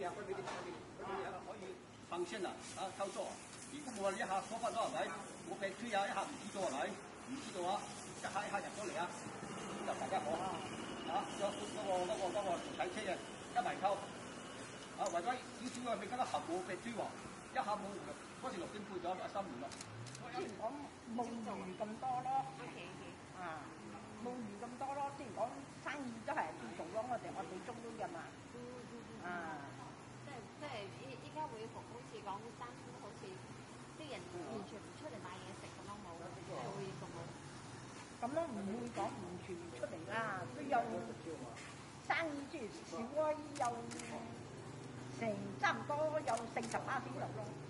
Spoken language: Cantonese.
啊，可以放線啊，操作。如果冇你一下疏忽咗係咪？冇俾推啊，一下唔知道係咪？唔知道啊，一下入咗嚟啊，咁就大家講嗰個睇車嘅一埋溝啊，為咗少少嘅俾更加後冇俾推喎，一下冇嗰時6點半咗1、3年咯。 之前講冇魚咁多咯，啊冇魚咁多咯，之前講生意都係唔做咯，我哋中都㗎嘛，啊， 即係依家會好似講爭好似啲人完全唔出嚟買嘢食咁樣冇，會服務。 咁樣唔會講完全唔出嚟啦，都有生意即係少啊，有成差唔多有40%度咯。